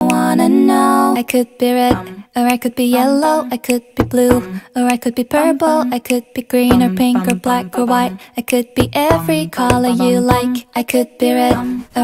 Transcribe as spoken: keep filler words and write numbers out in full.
wanna know. I could be red, or I could be yellow, I could be blue, or I could be purple, I could be green or pink or black or white. I could be every color you like. I could be red, or